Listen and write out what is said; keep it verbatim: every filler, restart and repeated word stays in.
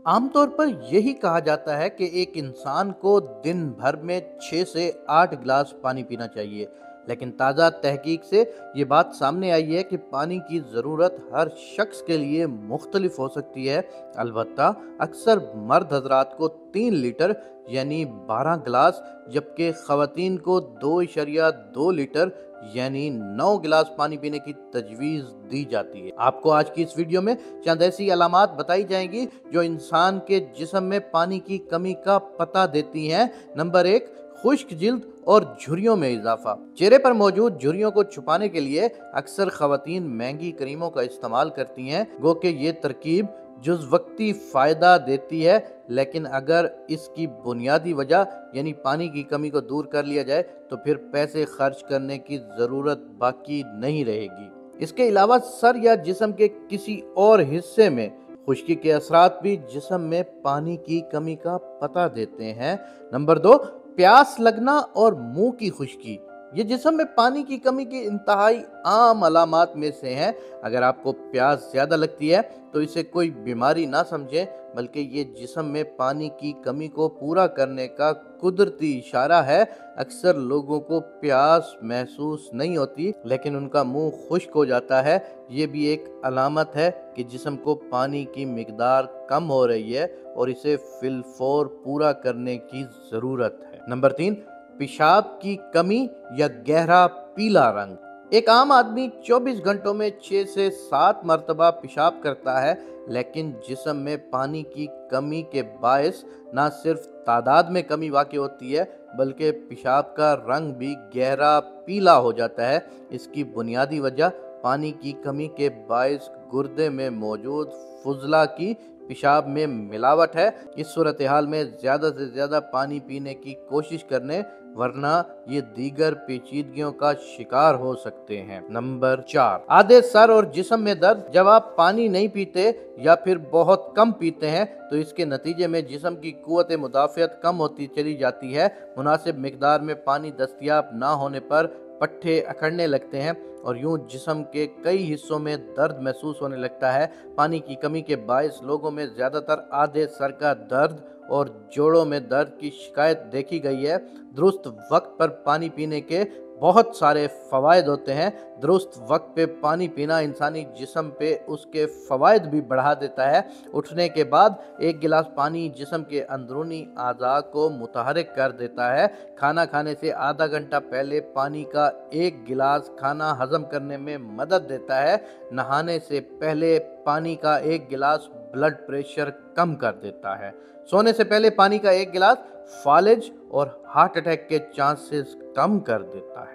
عام طور پر یہی کہا جاتا ہے کہ ایک انسان کو دن بھر میں چھ سے آٹھ گلاس پانی پینا چاہیے، لیکن تازہ تحقیق سے یہ بات سامنے آئی ہے کہ پانی کی ضرورت ہر شخص کے لیے مختلف ہو سکتی ہے۔ البتہ اکثر مرد حضرات کو تین لیٹر یعنی بارہ گلاس، جبکہ خواتین کو دو اشاریہ دو لیٹر یعنی نو گلاس پانی پینے کی تجویز دی جاتی ہے۔ آپ کو آج کی اس ویڈیو میں چند ایسی علامات بتائی جائیں گی جو انسان کے جسم میں پانی کی کمی کا پتہ دیتی ہیں۔ نمبر ایک، خشک جلد اور جھریوں میں اضافہ۔ چہرے پر موجود جھریوں کو چھپانے کے لیے اکثر خواتین مہنگی کریموں کا استعمال کرتی ہیں، گو کہ یہ ترکیب جز وقتی فائدہ دیتی ہے، لیکن اگر اس کی بنیادی وجہ یعنی پانی کی کمی کو دور کر لیا جائے تو پھر پیسے خرچ کرنے کی ضرورت باقی نہیں رہے گی۔ اس کے علاوہ سر یا جسم کے کسی اور حصے میں خشکی کے اثرات بھی جسم میں پانی کی کمی کا پتہ دیتے ہیں۔ نمبر دو، پیاس لگنا اور منہ کی خشکی۔ یہ جسم میں پانی کی کمی کی انتہائی عام علامات میں سے ہیں۔ اگر آپ کو پیاس زیادہ لگتی ہے تو اسے کوئی بیماری نہ سمجھیں، بلکہ یہ جسم میں پانی کی کمی کو پورا کرنے کا قدرتی اشارہ ہے۔ اکثر لوگوں کو پیاس محسوس نہیں ہوتی، لیکن ان کا منہ خشک ہو جاتا ہے۔ یہ بھی ایک علامت ہے کہ جسم کو پانی کی مقدار کم ہو رہی ہے اور اسے فی الفور پورا کرنے کی ضرورت ہے۔ نمبر تین، پیشاب کی کمی یا گہرا پیلا رنگ۔ ایک عام آدمی چوبیس گھنٹوں میں چھ سے سات مرتبہ پیشاب کرتا ہے، لیکن جسم میں پانی کی کمی کے باعث نہ صرف تعداد میں کمی واقع ہوتی ہے بلکہ پیشاب کا رنگ بھی گہرا پیلا ہو جاتا ہے۔ اس کی بنیادی وجہ پانی کی کمی کے باعث گردے میں موجود فضلہ کی پیشاب میں ملاوٹ ہے۔ اس صورتحال میں زیادہ سے زیادہ پانی پینے کی کوشش کرنے، ورنہ یہ دیگر پیچیدگیوں کا شکار ہو سکتے ہیں۔ نمبر چار، آدھے سر اور جسم میں درد۔ جب آپ پانی نہیں پیتے یا پھر بہت کم پیتے ہیں تو اس کے نتیجے میں جسم کی قوت مدافعت کم ہوتی چلی جاتی ہے۔ مناسب مقدار میں پانی دستیاب نہ ہونے پر پٹھے اکھڑنے لگتے ہیں اور یوں جسم کے کئی حصوں میں درد محسوس ہونے لگتا ہے۔ پانی کی کمی کے باعث لوگوں میں زیادہ تر آدھے سر کا درد اور جوڑوں میں درد کی شکایت دیکھی گئی ہے۔ درست وقت پر پانی پینے کے بہت سارے فوائد ہوتے ہیں۔ درست وقت پہ پانی پینا انسانی جسم پہ اس کے فوائد بھی بڑھا دیتا ہے۔ اٹھنے کے بعد ایک گلاس پانی جسم کے اندرونی اعضاء کو متحرک کر دیتا ہے۔ کھانا کھانے سے آدھا گھنٹہ پہلے پانی کا ایک گلاس کھانا ہضم کرنے میں مدد دیتا ہے۔ نہانے سے پہلے پانی کا ایک گلاس بلڈ پریشر کم کر دیتا ہے۔ سونے سے پہلے پانی کا ایک گلاس فالج اور ہارٹ اٹیک کے چانسز کم کر دیتا ہے۔